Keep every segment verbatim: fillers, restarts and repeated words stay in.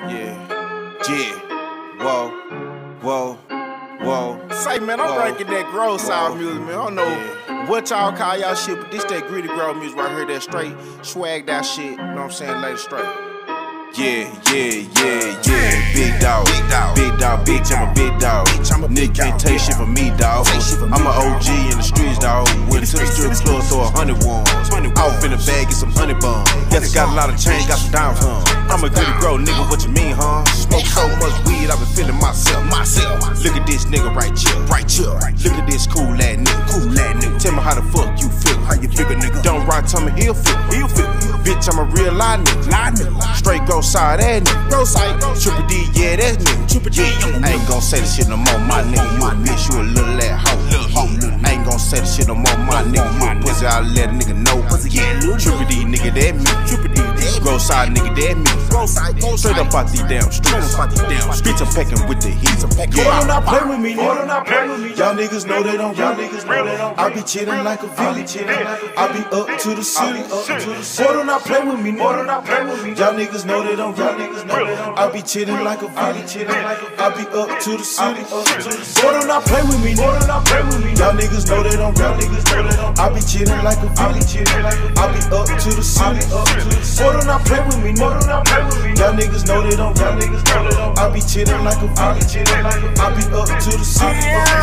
Yeah, yeah, whoa, whoa, whoa. Say, man, I'm breaking that gross sound music, man. I don't know Yeah. what y'all call y'all shit, but this that gritty grow music right here, that straight swag that shit. You know what I'm saying? Lady straight. Yeah, yeah, yeah, yeah. Big dog, big dog, big dog, bitch, I'm a big dog. Nigga can't take shit from me, dog. I'm a O G in the streets, dog. Went to the strip club, throw a hundred ones. Off in the bag, get some honey bun. Guess I got a lot of change, got some diamonds, huh? I'm a goody grow, nigga, what you mean, huh? Smoke so much weed, I been feeling myself, myself. Look at this nigga right here, right here. Look at this cool ass nigga, cool ass nigga. Tell me how the fuck you feel, how you figure, nigga. Don't ride, tell me he'll feel, he'll feel. Bitch, I'm a real lie nigga, lie nigga. Straight go side ass nigga, go side. Triple D, yeah, that's nigga. Triple D, I ain't gon' say this shit no more, my nigga. You a bitch, you a little ass hoe. I ain't gon' say this shit no more, my nigga. You a pussy, I'll let a nigga know. Triple D, nigga, that me. Triple D, go side, nigga, that me. Straight up out these damn streets. Bitch, I'm packing with the heat. Yeah. Don't play with me, nigga. Don't play with me. Y'all niggas know they don't. Y'all niggas know they don't. I be chillin' like a villain. I be up to the city. Boy, don't not play with me, nigga. Don't not play with me. Y'all niggas know they don't. Y'all niggas know they don't. I be chillin' like a villain. I be up to the city. Boy, don't not play with me, nigga. Don't not play with me. Y'all niggas know they don't. Y'all niggas know they don't. I be chillin' like a villain. I be up to the city. Boy, don't not play with me, nigga. Don't not play with me. Y'all niggas know they don't. Y'all niggas know they don't. I be chillin' like a villain. I be up to the city.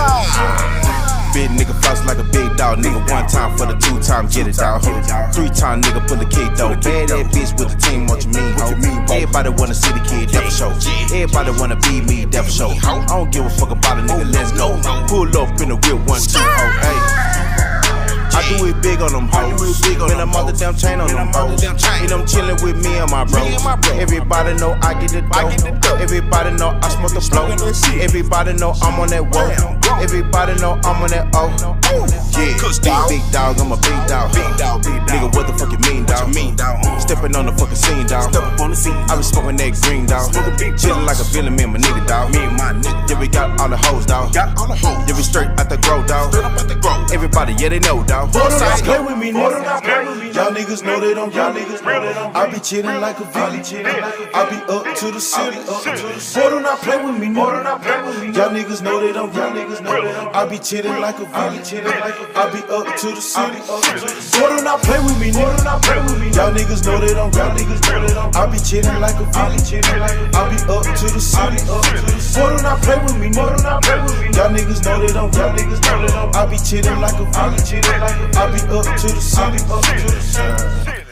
Big nigga floss like a big dog, nigga. One time for the two time, get it dog. Three time nigga pull the kid though. Bad ass bitch with the team, what you mean, ho? Everybody wanna see the kid, that for show. Everybody wanna be me, that for show. I don't give a fuck about a nigga, let's go. Pull up in the real one, two, oh, hey. I do it big on them hoes. Man, I'm out the damn chain on them hoes. And I'm chillin' with me and my bros. Everybody know I get the dope. Everybody know I smoke the flow. Everybody know I'm on that whoa. Everybody know I'm on that oh. Yeah, big, big dog, I'm a big dog. Nigga, what the fuck you mean, dog? Steppin' on the fucking scene, dog. I be smoking that green, dog. Chillin' like a villain, me and my nigga, dog. Yeah, we got all the hoes, dog. Yeah, we straight out the grow, dog. Everybody, yeah, they know, dog. Boy, don't not play with me, nigga. Y'all niggas know they don't. Y'all niggas know they don't. I be chillin' like a villain. I be up to the city. Boy, don't not play with me, nigga. Y'all niggas know they don't. Y'all niggas know they don't. I be chillin' like a villain. I be up to the city. Boy, don't not play with me, nigga. Y'all niggas know they don't. Y'all niggas know they don't. I be chillin' like a villain. I be up to the city. Boy, don't not play with me, nigga. Y'all niggas know they don't. Y'all niggas know they don't. I be chillin' like a villain. I be up to the city.